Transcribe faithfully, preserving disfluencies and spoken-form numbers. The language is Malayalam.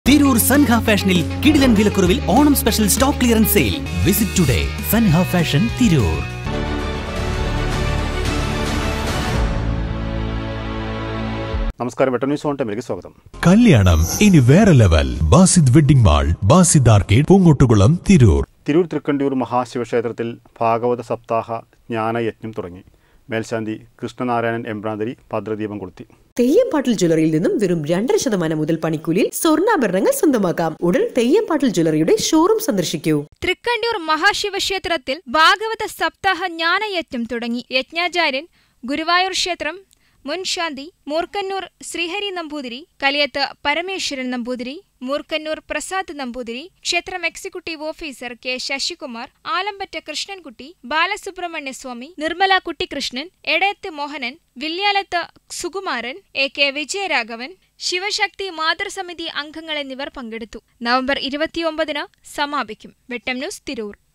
തിരൂർ സൻഹ ഫാഷനിൽ കിടിലൻ വിലക്കുറവിൽ Onam special stock clearance sale. Visit today Sanha Fashion Tirur. നമസ്കാരം, വെട്ടർ ന്യൂസ് ഓൺ ടൈമിലേക്ക് സ്വാഗതം. കല്യാണം ഇനി വേറെ level. Basid Wedding Mall, Basid Arcade, Poongottukulam, Tirur. Tirur Thrikkandiyur മഹാശിവക്ഷേത്രത്തിൽ ഭാഗവത സപ്താഹ ജ്ഞാനയജ്ഞം തുടങ്ങി. മേൽശാന്തി കൃഷ്ണനാരായണൻ എംബ്രാന്തരി ഭദ്രദീപം കൊളുത്തി. തെയ്യംപാട്ടിൽ ജ്വല്ലറിയിൽ നിന്നും വെറും രണ്ടര ശതമാനം മുതൽ പണിക്കൂലിയിൽ സ്വർണ്ണാഭരണങ്ങൾ സ്വന്തമാക്കാം. ഉടൻ തെയ്യംപാട്ടിൽ ജ്വല്ലറിയുടെ ഷോറൂം സന്ദർശിക്കൂ. തൃക്കണ്ടിയൂർ മഹാശിവക്ഷേത്രത്തിൽ ഭാഗവത സപ്താഹ ജ്ഞാനയജ്ഞം തുടങ്ങി. യജ്ഞാചാര്യൻ ഗുരുവായൂർ ക്ഷേത്രം മുൻ ശാന്തി മൂർക്കന്നൂർ ശ്രീഹരി നമ്പൂതിരി, കലിയത്ത് പരമേശ്വരൻ നമ്പൂതിരി, മൂർക്കന്നൂർ പ്രസാദ് നമ്പൂതിരി, ക്ഷേത്രം executive officer K Sasikumar, Alampatta Krishnankutty, Balasubramanya Swami, Nirmala Kuttikrishnan, Edayath Mohanan, Vilyalath Sukumaran, A K Vijayaraghavan, Sivasakthi മാതൃസമിതി അംഗങ്ങൾ എന്നിവർ പങ്കെടുത്തു. നവംബർ ഇരുപത്തിയൊമ്പതിന് സമാപിക്കും. വെട്ടം ന്യൂസ്, തിരൂർ.